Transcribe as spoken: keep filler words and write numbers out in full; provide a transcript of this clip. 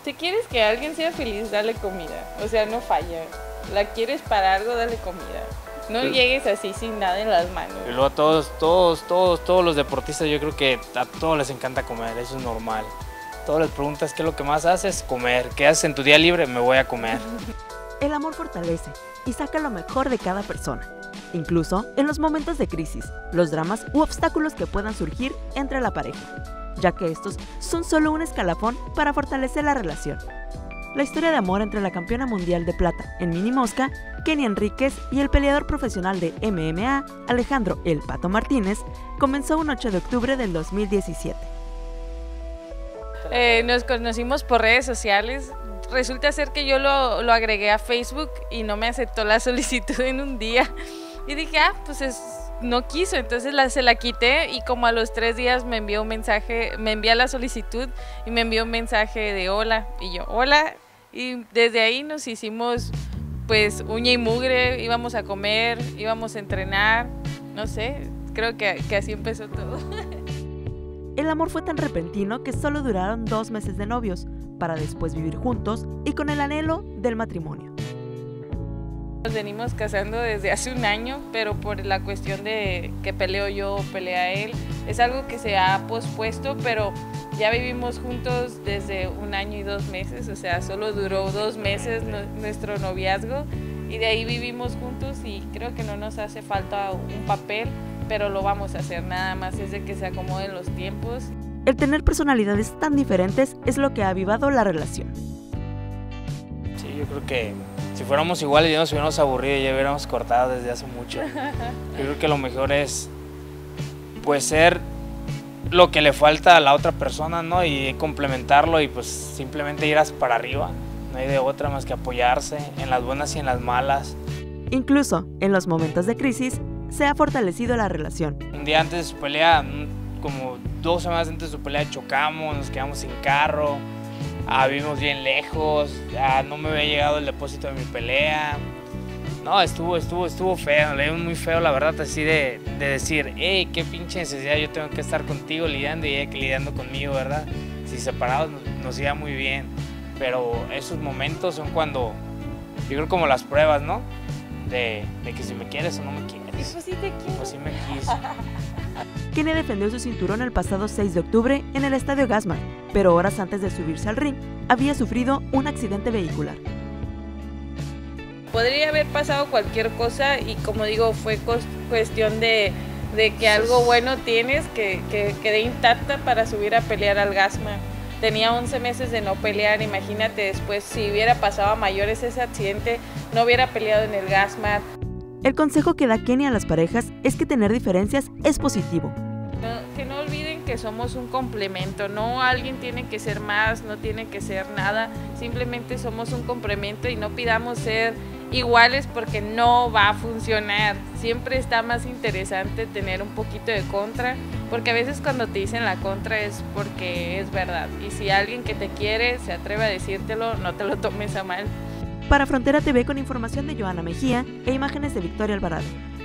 Si quieres que alguien sea feliz, dale comida. O sea, no falla. La quieres para algo, dale comida. No sí. Llegues así sin nada en las manos. Y luego a todos, todos, todos, todos los deportistas, yo creo que a todos les encanta comer, eso es normal. Todos les preguntas qué es lo que más haces, comer. ¿Qué haces en tu día libre? Me voy a comer. El amor fortalece y saca lo mejor de cada persona, incluso en los momentos de crisis, los dramas u obstáculos que puedan surgir entre la pareja, ya que estos son solo un escalafón para fortalecer la relación. La historia de amor entre la campeona mundial de plata en mini mosca, Kenny Enríquez, y el peleador profesional de M M A, Alejandro El Pato Martínez, comenzó un ocho de octubre del dos mil diecisiete. Eh, nos conocimos por redes sociales. Resulta ser que yo lo, lo agregué a Facebook y no me aceptó la solicitud en un día. Y dije, ah, pues es, no quiso, entonces la, se la quité y como a los tres días me envió un mensaje, me envía la solicitud y me envió un mensaje de hola. Y yo, hola. Y desde ahí nos hicimos pues uña y mugre, íbamos a comer, íbamos a entrenar, no sé, creo que, que así empezó todo. El amor fue tan repentino que solo duraron dos meses de novios, para después vivir juntos y con el anhelo del matrimonio. Nos venimos casando desde hace un año, pero por la cuestión de que peleo yo o pelea él, es algo que se ha pospuesto, pero ya vivimos juntos desde un año y dos meses, o sea, solo duró dos meses nuestro noviazgo y de ahí vivimos juntos y creo que no nos hace falta un papel, pero lo vamos a hacer, nada más es de que se acomoden los tiempos. El tener personalidades tan diferentes es lo que ha avivado la relación. Sí, yo creo que si fuéramos iguales ya nos hubiéramos aburrido y ya hubiéramos cortado desde hace mucho. Yo creo que lo mejor es pues ser lo que le falta a la otra persona, ¿no? Y complementarlo y pues simplemente ir para arriba. No hay de otra más que apoyarse en las buenas y en las malas. Incluso en los momentos de crisis se ha fortalecido la relación. Un día antes de su pelea, como dos semanas antes de su pelea chocamos, nos quedamos sin carro, ah, vivimos bien lejos, ah, no me había llegado el depósito de mi pelea. No, estuvo, estuvo, estuvo feo, le dio muy feo la verdad, así de, de decir, hey, qué pinche necesidad, yo tengo que estar contigo lidiando y ella que lidiando conmigo, ¿verdad? Si separados nos, nos iba muy bien, pero esos momentos son cuando, yo creo como las pruebas, ¿no? De, de que si me quieres o no me quieres. Y pues sí te quiero. Pues sí me quiso. Kenny defendió su cinturón el pasado seis de octubre en el Estadio Gasman, pero horas antes de subirse al ring, había sufrido un accidente vehicular. Podría haber pasado cualquier cosa y como digo, fue cuestión de, de que algo bueno tienes, que, que quedé intacta para subir a pelear al Gasman. Tenía once meses de no pelear, imagínate después si hubiera pasado a mayores ese accidente, no hubiera peleado en el Gasman. El consejo que da Kenny a las parejas es que tener diferencias es positivo. No, que no olviden que somos un complemento, no alguien tiene que ser más, no tiene que ser nada, simplemente somos un complemento y no pidamos ser iguales porque no va a funcionar. Siempre está más interesante tener un poquito de contra, porque a veces cuando te dicen la contra es porque es verdad. Y si alguien que te quiere se atreve a decírtelo, no te lo tomes a mal. Para Frontera T V con información de Joana Mejía e imágenes de Victoria Alvarado.